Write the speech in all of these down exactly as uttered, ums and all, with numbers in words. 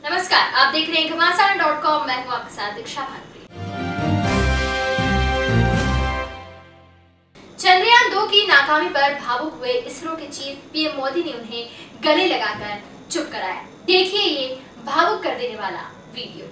नमस्कार, आप देख रहे हैं घमासान डॉट कॉम। मैं हूं आपके साथ दीक्षा भानप्री। चंद्रयान दो की नाकामी पर भावुक हुए इसरो के चीफ पीएम मोदी ने उन्हें गले लगाकर चुप कराया। देखिए ये भावुक कर देने वाला वीडियो।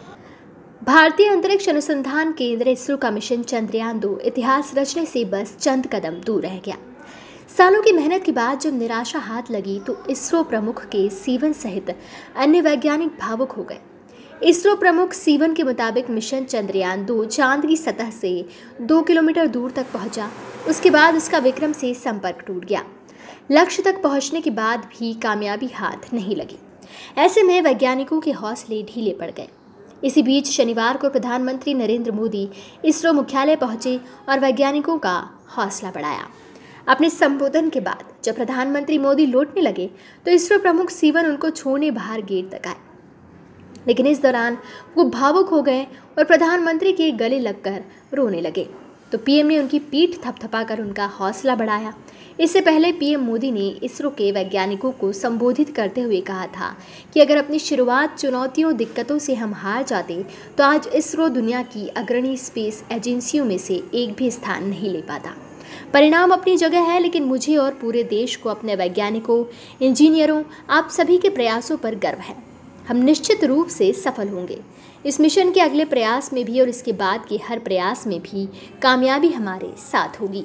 भारतीय अंतरिक्ष अनुसंधान केंद्र इसरो का मिशन चंद्रयान दो इतिहास रचने से बस चंद कदम दूर रह गया। सालों की मेहनत के बाद जब निराशा हाथ लगी तो इसरो प्रमुख के सीवन सहित अन्य वैज्ञानिक भावुक हो गए। इसरो प्रमुख सीवन के मुताबिक मिशन चंद्रयान दो चांद की सतह से दो किलोमीटर दूर तक पहुंचा। उसके बाद उसका विक्रम से संपर्क टूट गया। लक्ष्य तक पहुंचने के बाद भी कामयाबी हाथ नहीं लगी। ऐसे में वैज्ञानिकों के हौसले ढीले पड़ गए। इसी बीच शनिवार को प्रधानमंत्री नरेंद्र मोदी इसरो मुख्यालय पहुंचे और वैज्ञानिकों का हौसला बढ़ाया। अपने संबोधन के बाद जब प्रधानमंत्री मोदी लौटने लगे तो इसरो प्रमुख सीवन उनको छोड़ने बाहर गेट तक आए, लेकिन इस दौरान वो भावुक हो गए और प्रधानमंत्री के गले लगकर रोने लगे। तो पीएम ने उनकी पीठ थपथपाकर उनका हौसला बढ़ाया। इससे पहले पीएम मोदी ने इसरो के वैज्ञानिकों को संबोधित करते हुए कहा था कि अगर अपनी शुरुआत चुनौतियों दिक्कतों से हम हार जाते तो आज इसरो दुनिया की अग्रणी स्पेस एजेंसियों में से एक भी स्थान नहीं ले पाता। परिणाम अपनी जगह है, लेकिन मुझे और पूरे देश को अपने वैज्ञानिकों, इंजीनियरों, आप सभी के प्रयासों पर गर्व है। हम निश्चित रूप से सफल होंगे। इस मिशन के अगले प्रयास में भी और इसके बाद के हर प्रयास में भी कामयाबी हमारे साथ होगी।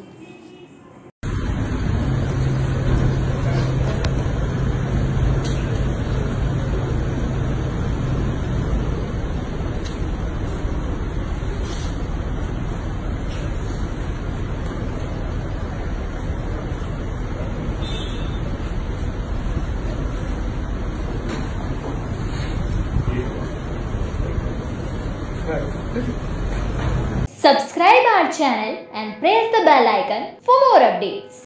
Subscribe our channel and press the bell icon for more updates.